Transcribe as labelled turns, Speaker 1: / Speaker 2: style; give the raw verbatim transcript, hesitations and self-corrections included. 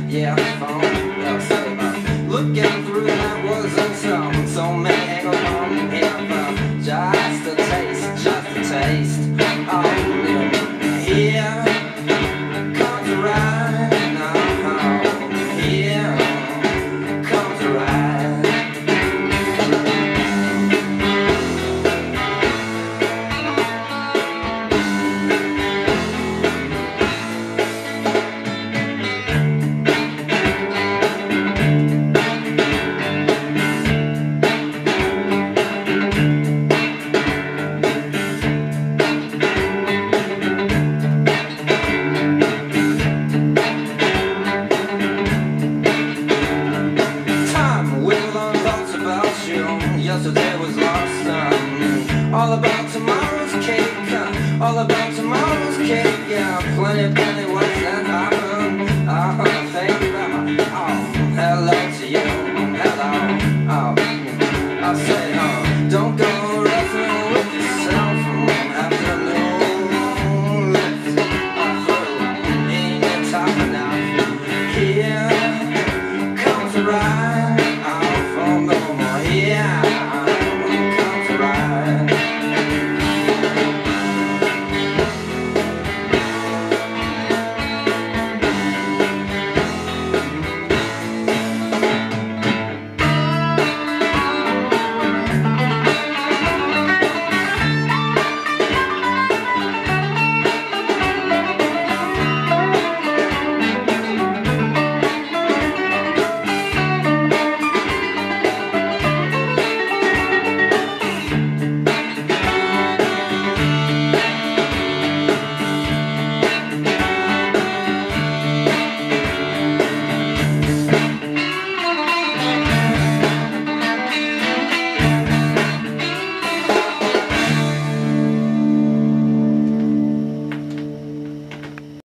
Speaker 1: yeah, phone, yeah, so, uh, looking through that wasn't some, so many angles on here, uh, just a taste, just a taste, oh, here comes a ride, now, here comes a ride. Yesterday was lost, um, all about tomorrow's cake, uh, all about tomorrow's cake, yeah, plenty, plenty